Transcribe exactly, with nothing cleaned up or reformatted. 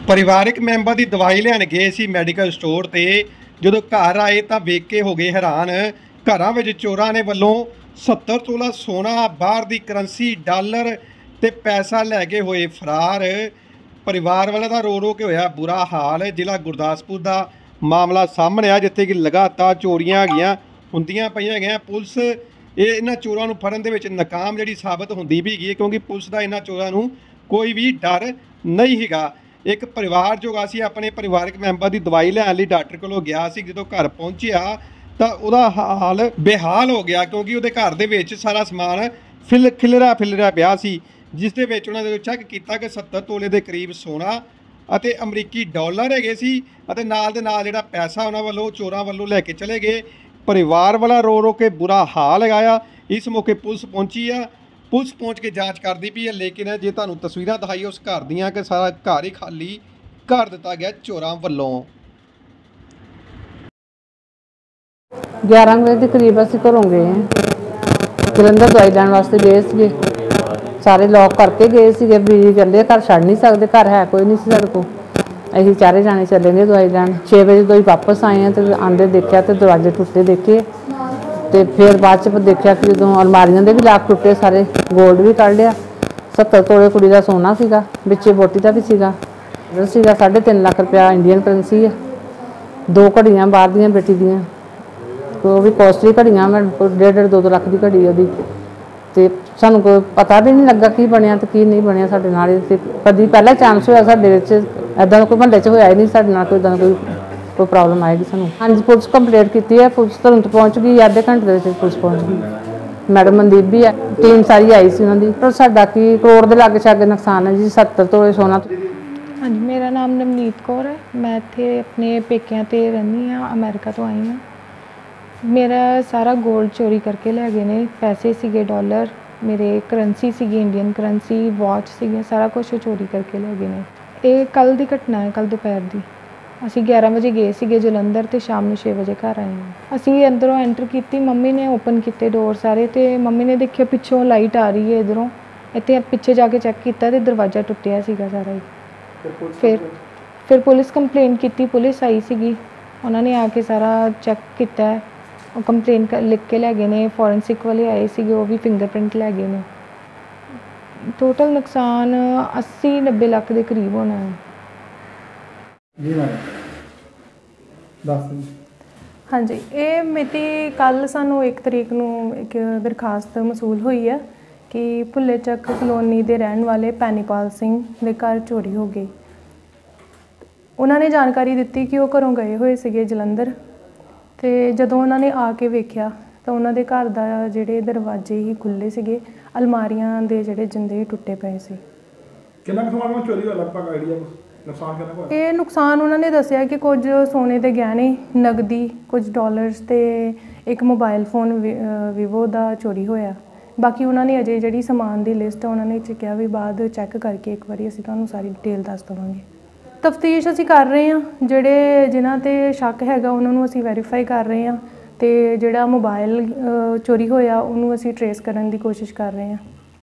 परिवारिक मैंबर की दवाई लैन गए सी मैडिकल स्टोर ते जो घर आए तो वेख के हो गए हैरान। घरों में चोरों ने वालों सत्तर तोला सोना, बाहर की करंसी, डॉलर ते पैसा लैके होए फरार। परिवार वालों का रो रो के होया बुरा हाल। जिला गुरदासपुर का मामला सामने आ जिथे कि लगातार चोरियां गईयां हुंदियां पईयां गईयां। पुलिस ये इन्हां चोरों नूं फड़न दे विच नाकाम जिहड़ी साबित हुंदी भी गई है, क्योंकि पुलिस का इन्हां चोरों नूं कोई भी डर नहीं हैगा। एक परिवार जो असी अपने परिवारक मैंबर की दवाई लैन लई डॉक्टर कोलों गया सी, जो घर पहुंचिया तो वह हाल बेहाल हो गया, क्योंकि वो घर दे विच सारा समान फिल खिलरा फिलरा पिया सी, जिस दे विच उन्होंने चैक किया कि सत्तर तोले के करीब सोना अते अमरीकी डॉलर है सी, अते नाल दे नाल जिहड़ा पैसा उन्होंने वालों चोरां वालों लैके चले गए। परिवार वाला रो रो के बुरा हाल लगाया। इस मौके पुलिस पहुंची आ, पुलिस पहुंच के जांच करती पई है। लेकिन जे तुहानूं तस्वीरां दिखाई उस घर दियां कि सारा घर ही खाली कर दिता गया चोरां वालों। ग्यारह बजे के करीब असीं घरों गए हैं, जलंधर दवाई लैण वास्ते गए सीगे। सारे लॉक करके गए सीगे भी कहंदे घर छड्ड नहीं सकदे, घर है कोई नहीं सी साडे कोल। असीं चारे जाने चले गए दवाई लैण। छे बजे दवाई वापस आए हैं तो आंदे देखा तो दरवाजे टुटे देखे, तो फिर बाद च देखा कि जो अलमारियों के भी लाक टुटे, सारे गोल्ड भी कढ़ लिया। सत्तर तोले कुड़ी का सोना सीगा, बिच्चे बोटी का भी सीगा सीगा साढ़े तीन लाख रुपया इंडियन करंसी है। दो घड़ियां बाहर दियां बेटी दियां, तो भी कॉस्टली घड़ियां, मैं डेढ़ डेढ़ दो दो लख की घड़ी वो। तो सानू कोई पता भी नहीं लगा की बनया तो की नहीं बनया साडे नाल। कभी पहला चांस होया साडे विच, इदां कोई महल्ले च होया ही नहीं साडे नाल, कोई इदां कोई कोई प्रॉब्लम आएगी सानू। हाँ जी, पुलिस कंप्लेंट की है, पुलिस तुरंत पहुँच गई, आधे घंटे के पुलिस पहुँच गई। मैडम मनदीप भी है, टीम सारी आई सी उन्होंने। पर साडा की करोड़ के लागे छागे नुकसान है जी, सत्तर तोले सोना। हाँ जी, मेरा नाम नवनीत कौर है, मैं इत्थे अपने पेकिਆਂ ते रहनी हाँ, अमेरिका तो आई हाँ। मेरा सारा गोल्ड चोरी करके लै गए ने, पैसे सीगे डॉलर, मेरे करंसी सीगी इंडियन करंसी, वॉच सीगी, सारा कुछ चोरी करके लै गए ने। ये कल दी घटना है, कल दोपहर दी। असीं ग्यारह बजे गए सीगे जलंधर ते शाम नूं छे बजे घर आए हैं। असीं अंदरों एंटर की, मम्मी ने ओपन किए डोर सारे, तो मम्मी ने देखिया पिछों लाइट आ रही है इधरों, इत्थे पिछे जाके चैक किया तो दरवाजा टुटिया सीगा सारा ही। फिर फिर पुलिस कंप्लेन की, पुलिस आई सी, उन्होंने आके सारा चैक किया, कंप्लेन लिख के लै गए ने। फॉरेंसिक वाले आए थे, वो भी फिंगरप्रिंट लै गए ने। टोटल नुकसान अस्सी नब्बे लाख के करीब होना है जी मैडम। दस हाँ जी, ये मिति कल सानू एक तरीक नूं एक दरखास्त मसूल हुई है कि भुल्ले चक कलोनी के रहने वाले पैनीपाल सिंह के घर चोरी हो गई। उन्होंने जानकारी दी कि वो घरों गए हुए थे जलंधर, तो जदों उन्होंने आके वेख्या तो उन्होंने घर का जोड़े दरवाजे ही खुले से, अलमारियां के जोड़े जिंदे ही टुटे पे से। ये नुकसान उन्होंने दसिया कि कुछ सोने के गहने, नगदी, कुछ डॉलर्स ते एक मोबाइल फोन वीवो का चोरी होया। बाकी उन्होंने अजे जी समान की लिस्ट उन्होंने कहा भी बाद चैक करके एक बार असीं तुहानूं सारी डिटेल दस देवांगे। तफ्तीश असीं कर रहे हैं, जोड़े जिन्हां ते शक हैगा उन्होंने असीं वैरीफाई कर रहे हैं, तो जोड़ा मोबाइल चोरी होया उन्होंने असीं ट्रेस करने की कोशिश कर रहे हैं।